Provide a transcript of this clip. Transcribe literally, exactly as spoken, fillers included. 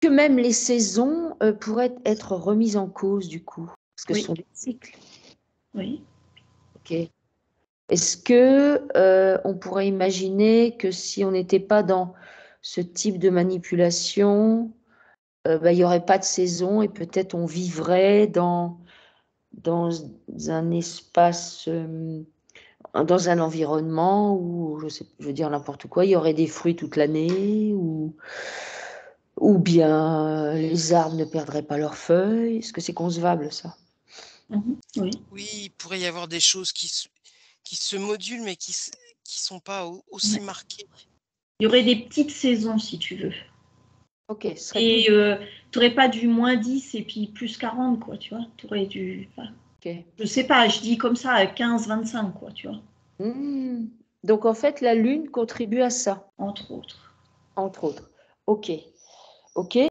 que même les saisons euh, pourraient être remises en cause du coup? Parce que Oui. ce sont des cycles. Oui. Ok. Est-ce que euh, on pourrait imaginer que si on n'était pas dans ce type de manipulation, euh, bah, il n'y aurait pas de saison et peut-être on vivrait dans, dans un espace, euh, dans un environnement où, je sais, je veux dire n'importe quoi, il y aurait des fruits toute l'année ou, ou bien les arbres ne perdraient pas leurs feuilles. Est-ce que c'est concevable ça? Mhm. Oui. Oui, il pourrait y avoir des choses qui se, qui se modulent, mais qui ne qui sont pas au- aussi Ouais. marquées. Il y aurait des petites saisons, si tu veux. Ok, ce serait Et plus... euh, tu n'aurais pas du moins dix et puis plus quarante, quoi, tu vois. Tu aurais du... Enfin, Ok. je sais pas, je dis comme ça, quinze vingt-cinq, quoi, tu vois, Hmm. Donc en fait, la Lune contribue à ça, entre autres. entre autres. Ok, ok.